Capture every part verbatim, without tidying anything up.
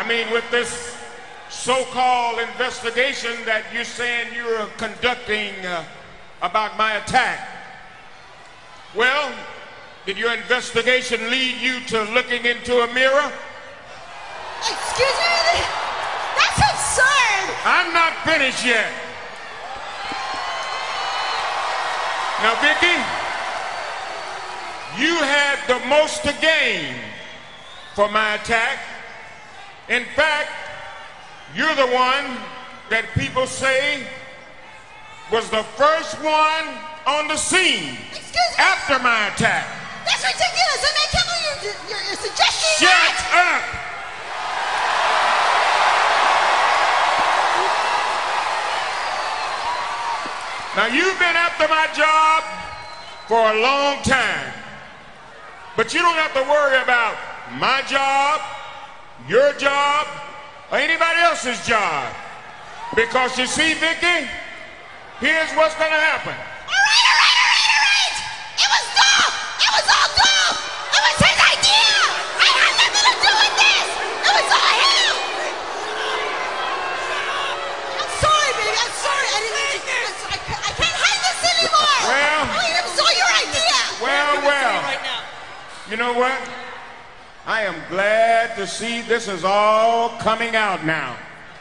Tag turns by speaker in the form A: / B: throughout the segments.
A: mean, with this so-called investigation that you're saying you're conducting uh, about my attack. Well, did your investigation lead you to looking into a mirror?
B: Excuse me? That's absurd!
A: I'm not finished yet. Now, Vicky, you had the most to gain for my attack. In fact, you're the one that people say was the first one on the scene after my attack.
B: That's ridiculous, and I can't believe you're, you're, you're suggesting
A: Shut
B: that!
A: up! Now, you've been after my job for a long time, but you don't have to worry about my job, your job, or anybody else's job. Because you see, Vicky, here's what's going to happen.
B: All right, all right, all right, all right! It was Dolph! It was all Dolph! It was his idea! I had nothing to do with this! It was all him! I'm sorry, baby, I'm sorry. I didn't mean to. I, I can't hide this anymore!
A: Well,
B: I mean, it was all your idea!
A: Well, well, you know what? I am glad to see this is all coming out now.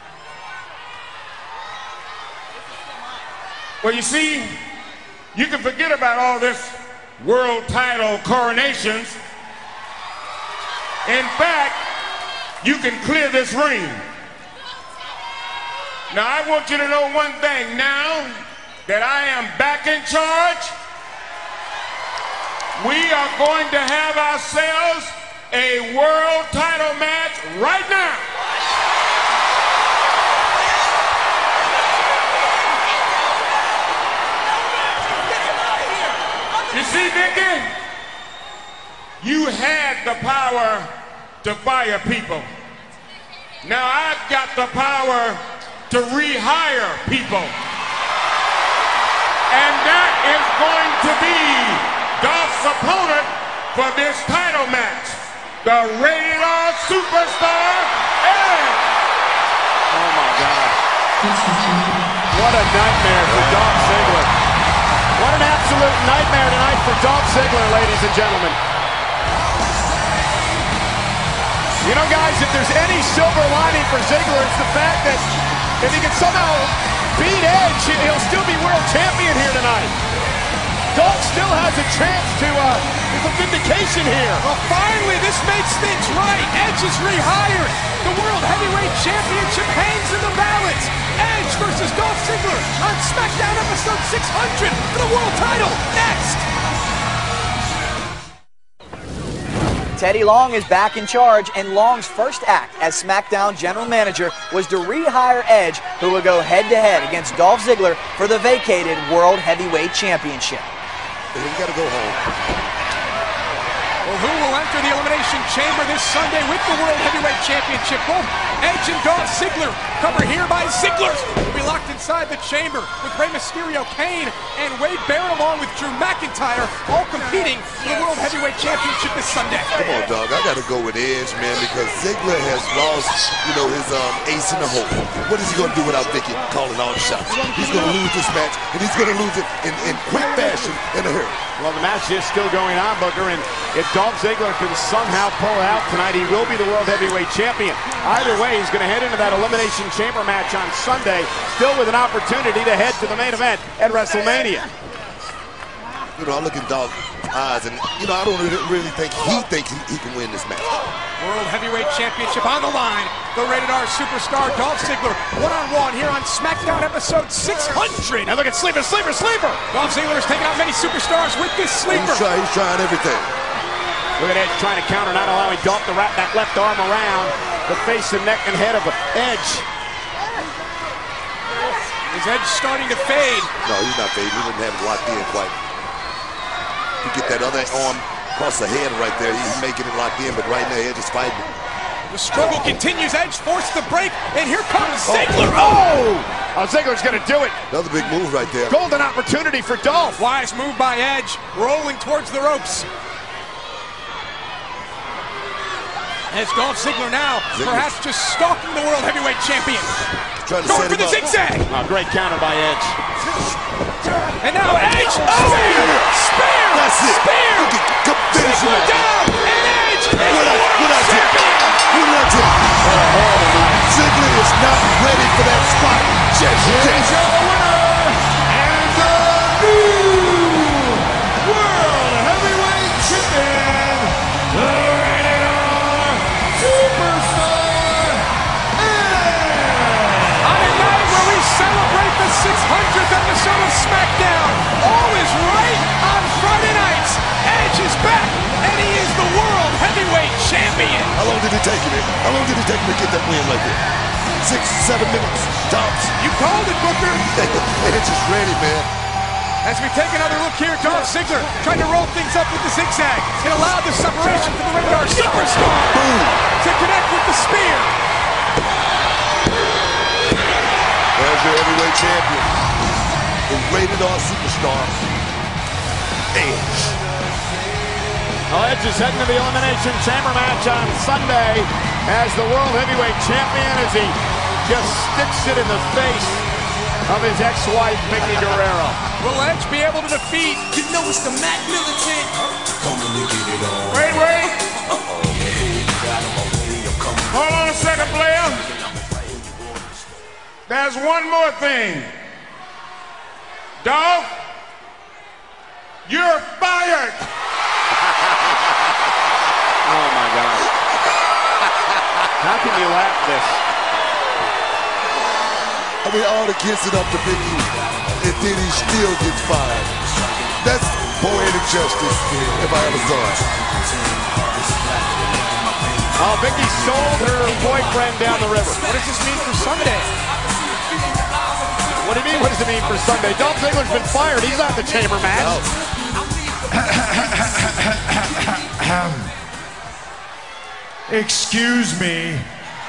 A: Well, you see, you can forget about all this world title coronations. In fact, you can clear this ring. Now, I want you to know one thing now that I am back in charge. We are going to have ourselves a world title match right now. You see, Vicky, you had the power to fire people. Now I've got the power to rehire people. And that is going to be Dolph's opponent for this title match. The Rated R Superstar, Edge.
C: Oh my God. What a nightmare for Dolph Ziggler. What an absolute nightmare tonight for Dolph Ziggler, ladies and gentlemen. You know, guys, if there's any silver lining for Ziggler, it's the fact that if he can somehow beat Edge, he'll still be world champion here tonight. Dolph still has a chance to, uh, there's a vindication here.
D: Well, finally, this makes things right. Edge is rehired. The World Heavyweight Championship hangs in the balance. Edge versus Dolph Ziggler on SmackDown episode six hundred for the world title. Next.
E: Teddy Long is back in charge, and Long's first act as SmackDown General Manager was to rehire Edge, who will go head-to-head against Dolph Ziggler for the vacated World Heavyweight Championship.
F: We gotta go home.
D: Well, who will enter the Elimination Chamber this Sunday with the World Heavyweight Championship? Both Edge and Dolph Ziggler, covered here by Ziggler's, will be locked inside the chamber with Rey Mysterio, Kane, and Wade Barrett along with Drew McIntyre, all competing for the World Heavyweight Championship this Sunday.
F: Come on, dog. I gotta go with Edge, man, because Ziggler has lost, you know, his um, ace in the hole. What is he gonna do without Vicky calling all the shots? He's gonna lose this match, and he's gonna lose it in, in quick fashion in a hurry.
C: Well, the match is still going on, Booker, and if Dolph Ziggler can somehow pull out tonight, he will be the World Heavyweight Champion. Either way, he's going to head into that Elimination Chamber match on Sunday, still with an opportunity to head to the main event at WrestleMania.
F: You know, I look in Dolph's eyes, and, you know, I don't really, really think he thinks he, he can win this match.
D: World Heavyweight Championship on the line. The Rated R Superstar Dolph Ziggler, one-on-one here on SmackDown episode six hundred. And look at Sleeper, Sleeper, Sleeper! Dolph Ziggler is taking out many superstars with this Sleeper.
F: He's, try, he's trying everything.
C: Look at Edge trying to counter, not allowing Dolph to wrap that left arm around the face and neck and head of Edge.
D: Is Edge starting to fade?
F: No, he's not fading. He didn't have it locked in quite. You get that other arm across the head right there. He's making it locked in, but right now Edge is fighting.
D: The struggle continues. Edge forced the break, and here comes Ziggler. Oh!
C: Oh, Ziggler's going to do it.
F: Another big move right there.
C: Golden opportunity for Dolph.
D: Wise move by Edge, rolling towards the ropes. As Dolph Ziggler now,
F: Ziggler.
D: perhaps just stalking the World Heavyweight Champion.
F: Trying to
D: Going
F: set
D: for the
F: him up.
D: zigzag.
C: Oh, great counter by Edge.
D: And now Edge. Oh, spear! Spear!
F: That's it.
D: Spear!
F: Look at, come finish him
D: Ziggler
F: off.
D: down, and Edge is the
F: What I,
D: World
F: what I did?
D: Champion.
F: What I did? Ziggler is not ready for that spot just yet.
A: Your winner and the new World Heavyweight Champion, the Rated R Superstar, Edge.
D: On a night where we celebrate the six hundredth episode of SmackDown, all is right on Friday nights. Edge is back, and he is the World Heavyweight Champion.
F: How long did it take him? How long did it take him to get that win like that? Six, seven minutes, tops.
D: You called it, Booker.
F: Edge is ready, man.
D: As we take another look here, Dolph Ziggler trying to roll things up with the zigzag. It allowed the separation for the Rated R Superstar
F: Boom.
D: to connect with the spear.
F: There's your heavyweight champion, the Rated R Superstar, Edge.
C: Well, Edge is heading to the Elimination Chamber match on Sunday as the World Heavyweight Champion as he just sticks it in the face of his ex-wife, Vicky Guerrero.
D: Will Edge be able to defeat?
G: You know it's the Mac Militant. Coming to get it on.
A: Wait, wait. Hold on a second, player. There's one more thing. Dolph, you're fired.
C: Oh, my God. How can you laugh this?
F: I mean, all the kissing up to Vicky, and then he still gets fired. That's poetic justice, if I ever saw it.
C: Oh, Vicky sold her boyfriend down the river.
D: What does this mean for Sunday?
C: What do you mean, what does it mean for Sunday? Dolph Ziggler's been fired. He's not the chamber match.
H: Excuse me.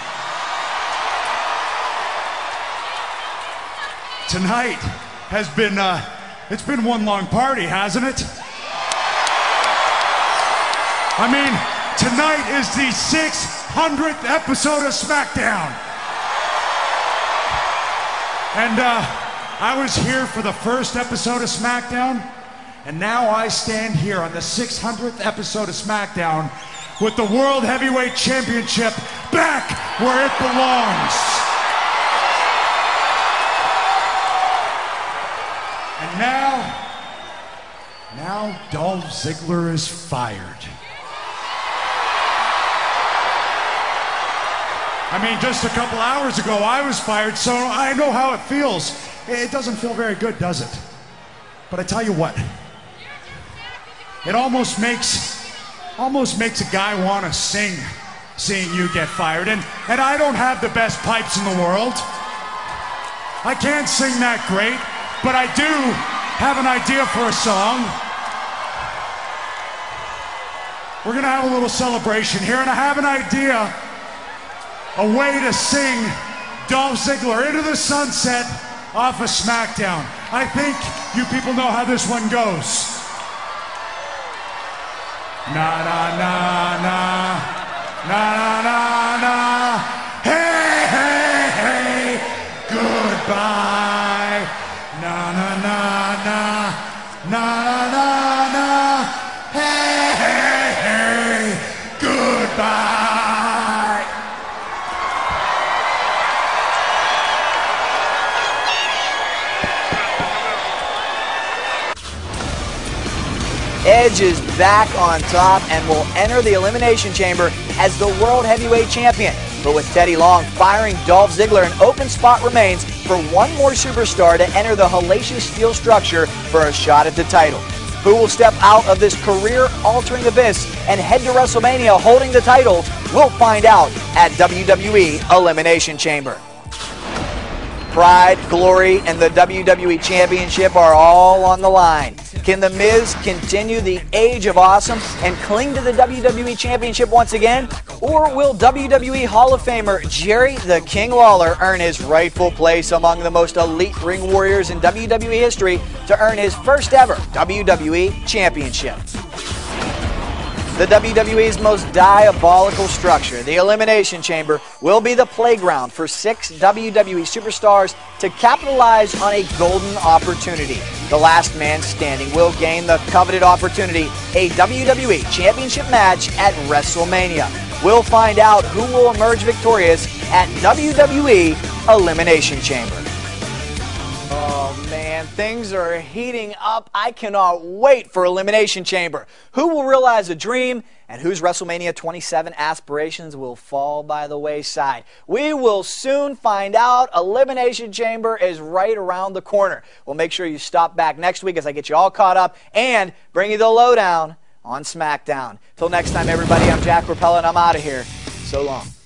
H: Tonight has been, uh, it's been one long party, hasn't it? I mean, tonight is the six hundredth episode of SmackDown. And, uh, I was here for the first episode of SmackDown, and now I stand here on the six hundredth episode of SmackDown with the World Heavyweight Championship back where it belongs. And now, now Dolph Ziggler is fired. I mean, just a couple hours ago I was fired, so I know how it feels. It doesn't feel very good, does it? But I tell you what, it almost makes almost makes a guy want to sing, seeing you get fired. And, and I don't have the best pipes in the world. I can't sing that great, but I do have an idea for a song. We're gonna have a little celebration here, and I have an idea, a way to sing Dolph Ziggler into the sunset off of SmackDown. I think you people know how this one goes. Na na na na, na na na, hey hey hey, goodbye. Na na na na, na na na, hey hey hey, goodbye.
E: Edge is back on top and will enter the Elimination Chamber as the World Heavyweight Champion. But with Teddy Long firing Dolph Ziggler, an open spot remains for one more superstar to enter the hellacious steel structure for a shot at the title. Who will step out of this career-altering abyss and head to WrestleMania holding the title? We'll find out at W W E Elimination Chamber. Pride, glory, and the W W E Championship are all on the line. Can The Miz continue the age of awesome and cling to the W W E Championship once again? Or will W W E Hall of Famer Jerry the King Lawler earn his rightful place among the most elite ring warriors in W W E history to earn his first ever W W E Championship? The W W E's most diabolical structure, the Elimination Chamber, will be the playground for six W W E superstars to capitalize on a golden opportunity. The last man standing will gain the coveted opportunity, a W W E Championship match at WrestleMania. We'll find out who will emerge victorious at W W E Elimination Chamber. Oh man, things are heating up. I cannot wait for Elimination Chamber. Who will realize a dream and whose WrestleMania twenty-seven aspirations will fall by the wayside? We will soon find out. Elimination Chamber is right around the corner. We'll make sure you stop back next week as I get you all caught up and bring you the lowdown on SmackDown. Till next time, everybody, I'm Jack Rapella and I'm out of here. So long.